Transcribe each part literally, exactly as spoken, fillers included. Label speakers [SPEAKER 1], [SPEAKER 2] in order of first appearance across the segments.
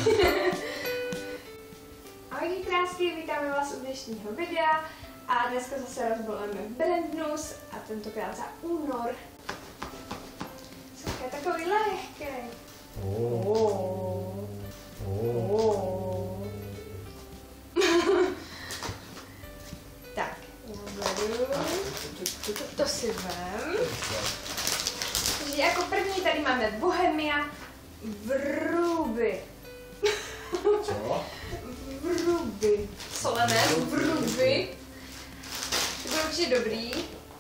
[SPEAKER 1] Ahoj krásky, vítáme vás u dnešního videa a dneska zase rozbalujeme Brandnus a tentokrát za únor. Jsou takový lehký.
[SPEAKER 2] Oh.
[SPEAKER 1] Oh. Oh. Tak, já beru. To si vem. Takže jako první tady máme Bohemia Vruby.
[SPEAKER 2] Co?
[SPEAKER 1] Vruby. Solené vruby. To bylo určitě dobrý.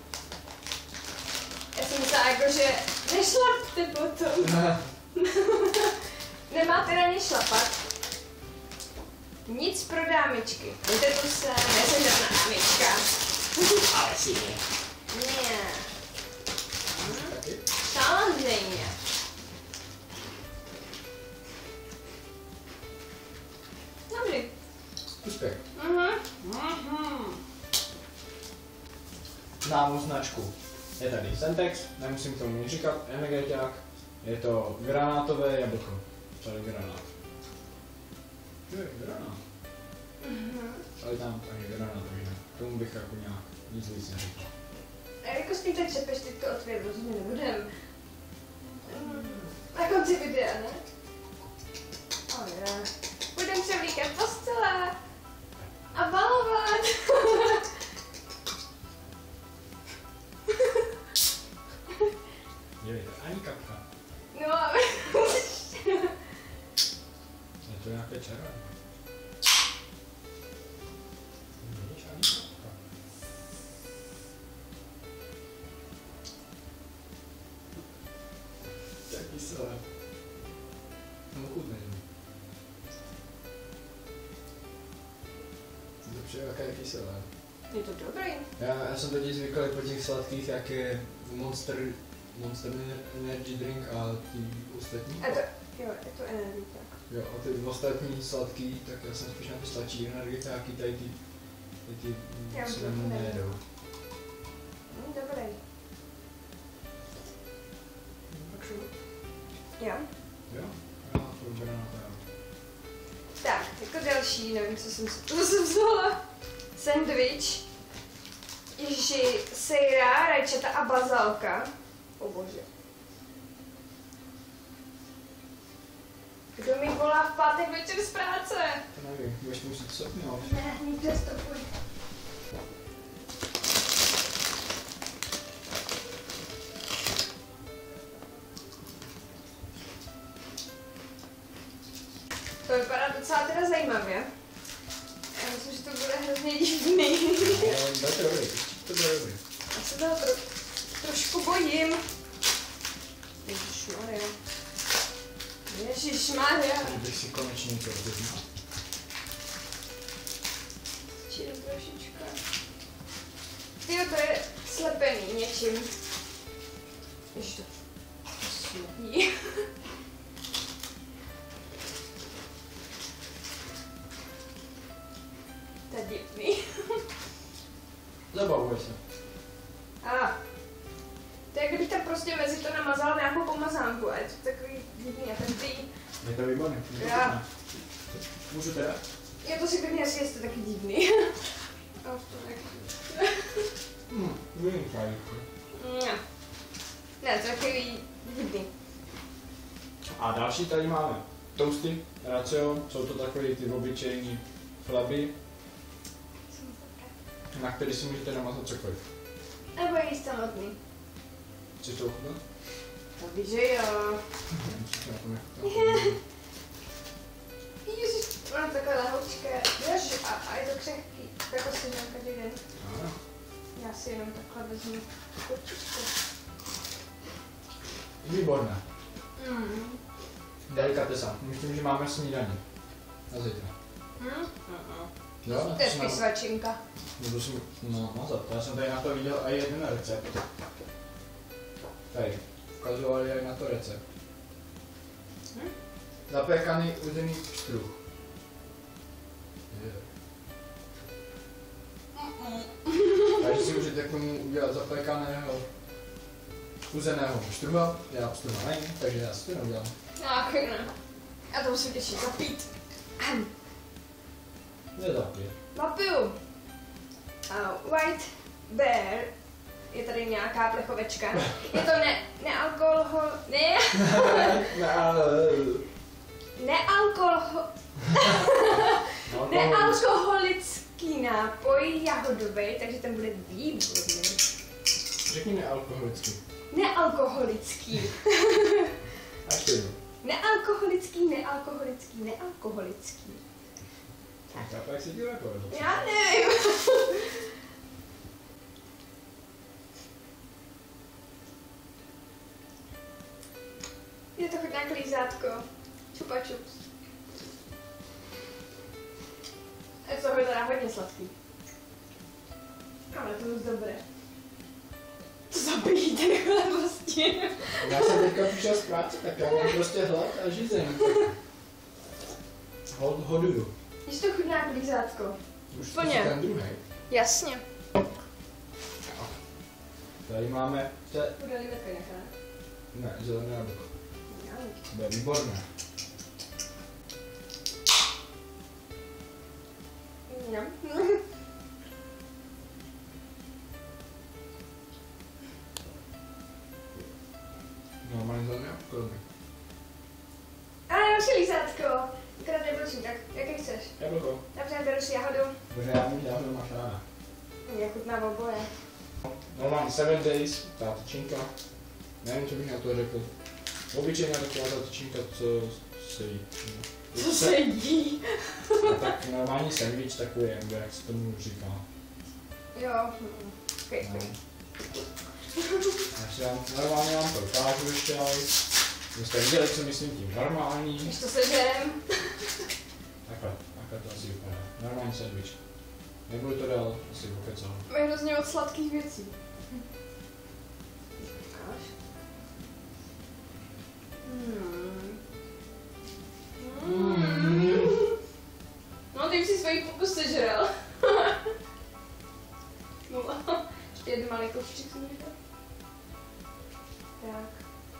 [SPEAKER 1] Já jsem myslela jako, že nešlapte potom.
[SPEAKER 2] Ne.
[SPEAKER 1] Nemáte na ně šlapat. Nic pro dámičky. Víte, to se nejsem žádná dámička.
[SPEAKER 2] Ale si ne.
[SPEAKER 1] Ne. Samozřejmě. Dobrý.
[SPEAKER 2] Úspěch.
[SPEAKER 1] Mhm. Mhm.
[SPEAKER 2] Známou značku. Je tady Sentex, nemusím tomu nic říkat, energeťák. Je to granátové jablko. Tady granát. Je, granát.
[SPEAKER 1] Mhm.
[SPEAKER 2] Ale tam taky granát, takže tomu bych jako nějak nic víc neříkal.
[SPEAKER 1] A jako s tím tak čepeš, teď to otvět, rozhodně nebudem. Na konci videa, ne? Oh, yeah. Budem převlíkat postele a balovat.
[SPEAKER 2] Je to ani kapka.
[SPEAKER 1] No a
[SPEAKER 2] Je to nějaké červené. Vidíš, ani kapka. Tak kyselé. No chutné. Dobře, jaké je kyselé.
[SPEAKER 1] je to dobrý.
[SPEAKER 2] Já, já jsem totiž zvyklý po těch sladkých, jak je Monster, Monster Energy Drink a ty ostatní.
[SPEAKER 1] A to, jo, je to energita.
[SPEAKER 2] Jo, a ty ostatní sladký, tak já jsem spíš na ty sladší energetiáky, tady ty, tady ty
[SPEAKER 1] Já
[SPEAKER 2] se
[SPEAKER 1] bych to
[SPEAKER 2] nejedou.
[SPEAKER 1] Hm, dobrý.
[SPEAKER 2] Takže
[SPEAKER 1] Jo.
[SPEAKER 2] jo, já to granát, jo.
[SPEAKER 1] Tak, jako další, nevím, co jsem si to jsem vzala. Sandwich. Ježi, sejra, rajčata a bazalka. O bože. Kdo mi volá v pátek večer z práce?
[SPEAKER 2] To nevím, budeš muset stopnout.
[SPEAKER 1] Ne, nikde stopuj. To vypadá docela teda zajímavě. Já myslím, že to bude hrozně divný.
[SPEAKER 2] No, bude to dobrý, to bude dobrý.
[SPEAKER 1] Já se toho tro, trošku bojím. Ježišmarja. Ježišmarja.
[SPEAKER 2] Bych si konečně to rozeznal.
[SPEAKER 1] Čím trošička. Tyjo, to je slepený něčím. Ježiš, to smrdí. To je divný.
[SPEAKER 2] Zabavuj se.
[SPEAKER 1] A. To je, kdybych tam prostě mezi to namazala nějakou pomazánku a je to takový divný a ten tý.
[SPEAKER 2] Je to výborný.
[SPEAKER 1] Já.
[SPEAKER 2] Můžu teda?
[SPEAKER 1] Je to si klidně asi jste taky divný. A už to nechci.
[SPEAKER 2] Hm, vynikají.
[SPEAKER 1] Ne. Ne, to je takový divný.
[SPEAKER 2] A další tady máme toasty, racio, jsou to takové ty obyčejní chleby, na který si můžete namazat cokoliv.
[SPEAKER 1] Nebo jíst samotný.
[SPEAKER 2] Chceš to ochutnat?
[SPEAKER 1] To víš, že jo. Ježiš, mám takové lahoučké. Ježiš, a, a je to křehký. Takhle si dám každý den.
[SPEAKER 2] Ano.
[SPEAKER 1] Já si jenom takhle vezmu kočičku.
[SPEAKER 2] Výborné.
[SPEAKER 1] Mm.
[SPEAKER 2] Delikatesa. Myslím, že máme snídaní. Na zítra.
[SPEAKER 1] Mm.
[SPEAKER 2] Jo?
[SPEAKER 1] To je spíš svačinka.
[SPEAKER 2] Budu si no, mazat. Já jsem tady na to viděl i jeden recept. Tady. Ukazovali i na to recept.
[SPEAKER 1] Hm?
[SPEAKER 2] Zapékaný uzený pštruh. Yeah. Takže si můžete k tomu udělat zapékaného uzeného pštruha. Já pštruha nevím, takže já si to neudělám.
[SPEAKER 1] Ach, ne. Já to musím ještě zapít.
[SPEAKER 2] Nezapij.
[SPEAKER 1] Napiju. Uh, White Bear. Je tady nějaká plechovečka. Je to ne, nealkohol... Ne...
[SPEAKER 2] Ne, ale...
[SPEAKER 1] Nealkohol... Nealkoholický nápoj jahodový, takže ten bude výborný.
[SPEAKER 2] Řekni nealkoholický.
[SPEAKER 1] Nealkoholický.
[SPEAKER 2] Až to jdu.
[SPEAKER 1] Nealkoholický, nealkoholický, nealkoholický.
[SPEAKER 2] Tak a jak se ti povedlo?
[SPEAKER 1] Já nevím. Je to chutná klízátko. Čupa čups. Je to teda hodně sladký. Ale to moc dobré. To zabíjí takhle prostě.
[SPEAKER 2] Já jsem teďka přišel z práce, tak já mám prostě hlad a žízeň. Hod, hoduju.
[SPEAKER 1] Víš to chutná klízátko?
[SPEAKER 2] Už
[SPEAKER 1] Plně.
[SPEAKER 2] ten druhý.
[SPEAKER 1] Jasně.
[SPEAKER 2] Tady máme... Te...
[SPEAKER 1] Bude limetka nějaká?
[SPEAKER 2] Ne, zelené jablko.
[SPEAKER 1] Já
[SPEAKER 2] To bude výborné.
[SPEAKER 1] nevím.
[SPEAKER 2] Normálně zelené jablko.
[SPEAKER 1] A já si lízátko. Akorát neprosím, tak jaký chceš?
[SPEAKER 2] Jablko.
[SPEAKER 1] Dobře, beru si jahodu.
[SPEAKER 2] Protože já mít jahodu máš ráda.
[SPEAKER 1] Mě chutná oboje.
[SPEAKER 2] Normálně seven days, ta tyčinka. Nevím, co bych na to řekl. Obyčejná taková ta tyčinka, co se jí.
[SPEAKER 1] Co se jí?
[SPEAKER 2] No, tak normální sandwich takový, jak se tomu říká.
[SPEAKER 1] Jo. Okay,
[SPEAKER 2] No.
[SPEAKER 1] okay.
[SPEAKER 2] Já si vám, normálně vám to ukážu ještě, ale vy jste viděli, co myslím tím normální.
[SPEAKER 1] Když to sežerem.
[SPEAKER 2] Takhle, takhle to asi vypadá. Normální sandwich. Nebudu to dál asi pokecal.
[SPEAKER 1] Mají hrozně moc sladkých věcí. Ukáž. Hmm.
[SPEAKER 2] Mm.
[SPEAKER 1] No, ty už si svoji půlku sežral. No, ještě jednu malý kousíček jsem říkal. Tak.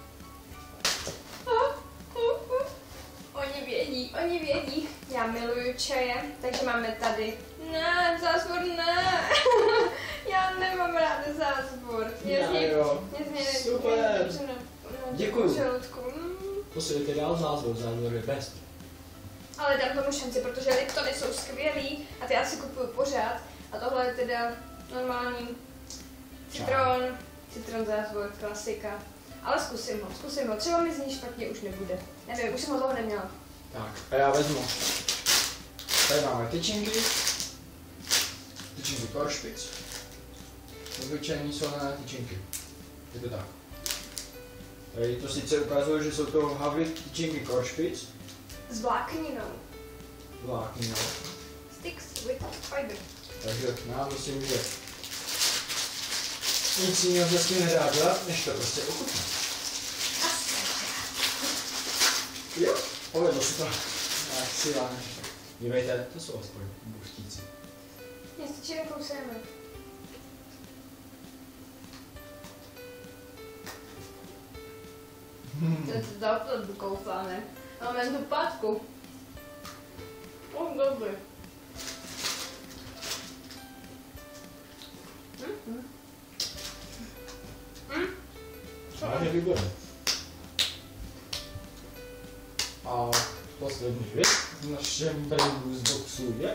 [SPEAKER 1] Oni vědí, oni vědí. Já miluju čaje, takže máme tady. Ne, zásvor ne. Já nemám ráda zásvor. Mě z něj,
[SPEAKER 2] jo.
[SPEAKER 1] mě z něj
[SPEAKER 2] Super.
[SPEAKER 1] mě na, na
[SPEAKER 2] Děkuju.
[SPEAKER 1] žaludku. Mm.
[SPEAKER 2] Posílejte dál zázvor, zázvor je best.
[SPEAKER 1] Ale dám tomu šanci, protože Liptony jsou skvělý a ty já si kupuju pořád. A tohle je teda normální citron, citron zázvor, klasika. Ale zkusím ho, zkusím ho. Třeba mi z ní špatně už nebude. Nevím, už jsem ho dlouho neměla.
[SPEAKER 2] Tak, a já vezmu. Tady máme tyčinky. Tyčinky Koršpic. Obyčejný solné tyčinky. Je to tak. Tady to sice ukazuje, že jsou to havry tyčinky Koršpic.
[SPEAKER 1] S vlákninou.
[SPEAKER 2] Vlákninou.
[SPEAKER 1] Sticks with fiber.
[SPEAKER 2] Takže já myslím, že nic jiného se s tím nedá dělat, než to prostě ochutnat. Jo, povedlo se to. Tak si vám. Dívejte, to jsou aspoň buchtíci.
[SPEAKER 1] Mě stačí jen kouseme.
[SPEAKER 2] Hmm.
[SPEAKER 1] To je to opravdu koufáme. Máme jen tu pátku. Oh, dobrý. Mm-hmm. Mm.
[SPEAKER 2] Vážně výborné. A poslední věc v našem brandu z boxu je...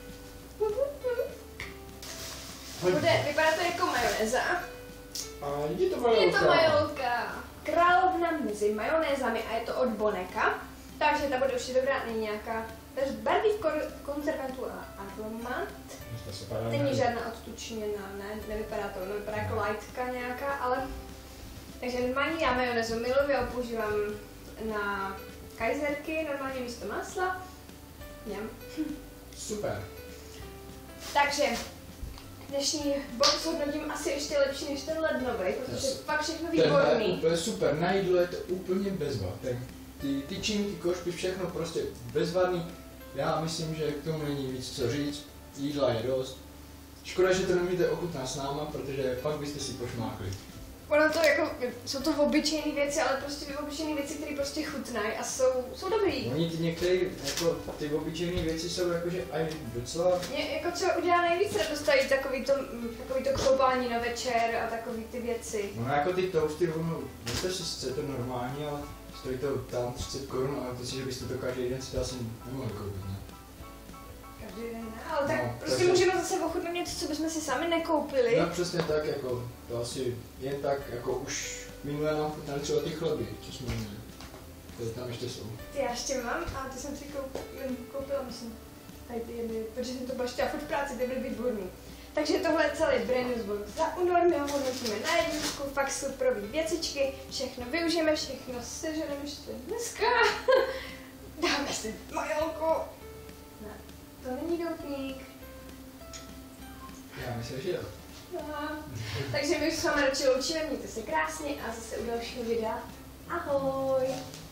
[SPEAKER 1] Bude, vypadá to jako majonéza.
[SPEAKER 2] A je to
[SPEAKER 1] Je
[SPEAKER 2] majolka.
[SPEAKER 1] to majolka. Královna mezi majonézami a je to od Boneka. Takže ta bude určitě dobrá, není nějaká bez barviv konzervantů a aromat.
[SPEAKER 2] To se padá
[SPEAKER 1] Není
[SPEAKER 2] na-
[SPEAKER 1] žádná odtučněná, ne, nevypadá to, nevypadá jako lightka nějaká, ale... Takže normální já majonézu miluji, já ho používám na kajzerky, normálně místo masla. Mňam.
[SPEAKER 2] Super.
[SPEAKER 1] Takže dnešní box hodnotím asi ještě lepší než ten lednový, protože
[SPEAKER 2] Yes.
[SPEAKER 1] fakt všechno
[SPEAKER 2] Tenhle je
[SPEAKER 1] výborný.
[SPEAKER 2] úplně super, na jídlo je to úplně bezva. Ten, ty tyčinky, košpy, všechno prostě bezvadný. Já myslím, že k tomu není víc co říct, jídla je dost. Škoda, že to nemůžete ochutnat s náma, protože fakt byste si pošmákli.
[SPEAKER 1] Ono to jako, jsou to obyčejné věci, ale prostě obyčejné věci, které prostě chutnají a jsou, jsou dobrý.
[SPEAKER 3] Oni ty některé, jako ty obyčejné věci jsou jakože aj docela...
[SPEAKER 1] Mě jako třeba udělá nejvíc radost tady takový to, takový to kloubání na večer a takový ty věci.
[SPEAKER 3] No jako ty toasty, ono, to sice je to normální, ale stojí to tam třicet korun, ale to si, že byste to každý den si to asi nemohli koupit, ne?
[SPEAKER 1] Každý den ne, ale tak
[SPEAKER 3] No,
[SPEAKER 1] prostě
[SPEAKER 3] takže-
[SPEAKER 1] můžeme zase ochutnat něco, co bychom si sami nekoupili.
[SPEAKER 3] No přesně tak, jako to asi jen tak, jako už minule nám chutnali třeba ty chleby, co jsme měli. Které tam ještě jsou.
[SPEAKER 1] Ty já ještě mám, a ty jsem si koup, jen koupila, myslím, tady ty jedny, protože jsem to baštila furt v práci, ty byly výborný. Takže tohle je celý Brandon's Box za únor, my ho hodnotíme na jedničku, fakt superový věcičky, všechno využijeme, všechno seženeme ještě dneska. Dáme si majolku. Ne, to není doutník.
[SPEAKER 3] Já myslím, že jo.
[SPEAKER 1] No. Takže my už s vámi radši loučíme, mějte se krásně a zase u dalšího videa. Ahoj!